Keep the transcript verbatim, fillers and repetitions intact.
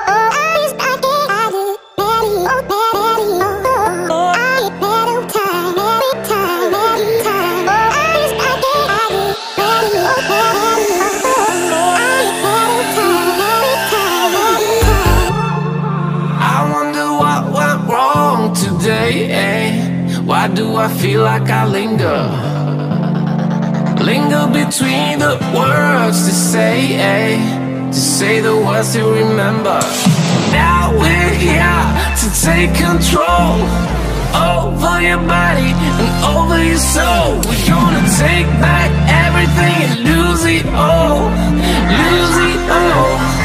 Why do I feel like I linger? Linger between the words to say, eh? To say the words to remember. Now we're here to take control over your body and over your soul. We're gonna take back everything and lose it all, lose it all.